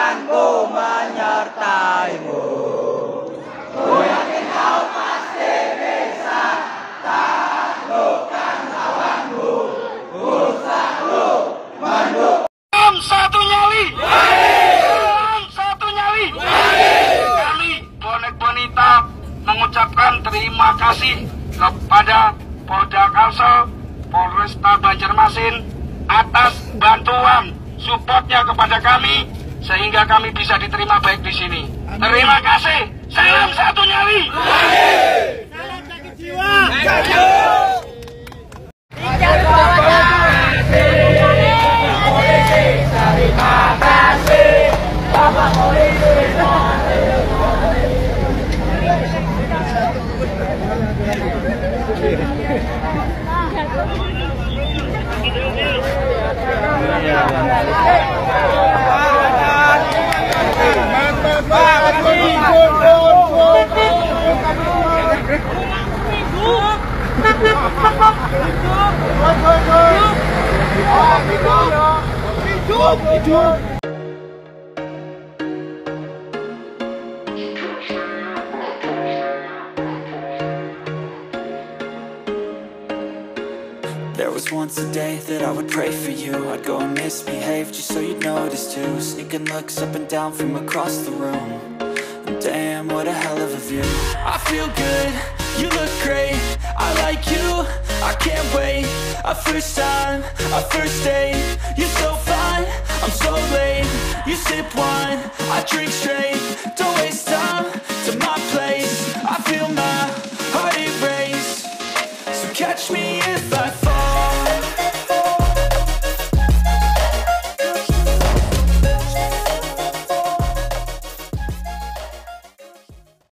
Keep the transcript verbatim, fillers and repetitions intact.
akan ku menyertaimu. Ku yakin kau pasti bisa taklukkan lawanmu. Ku selalu mendukung. Salam satu nyali. Salam satu nyali. Kami Bonek Bonita mengucapkan terima kasih kepada Polda Kalsel, Polresta Banjarmasin atas bantuan supportnya kepada kami sehingga kami bisa diterima baik di sini. Terima kasih. Salam satu nyali. Salam sakit jiwa. Terima kasih, Bapak Polisi. There was once a day that I would pray for you. I'd go and misbehave just so you'd notice too. Sneaking looks up and down from across the room. Damn, what a hell of a view. I feel good, you look great. I like you, I can't wait. A first time, a first date. You're so fine, I'm so late. You sip wine, I drink straight. Don't waste time to my place. I feel my heart erase. So catch me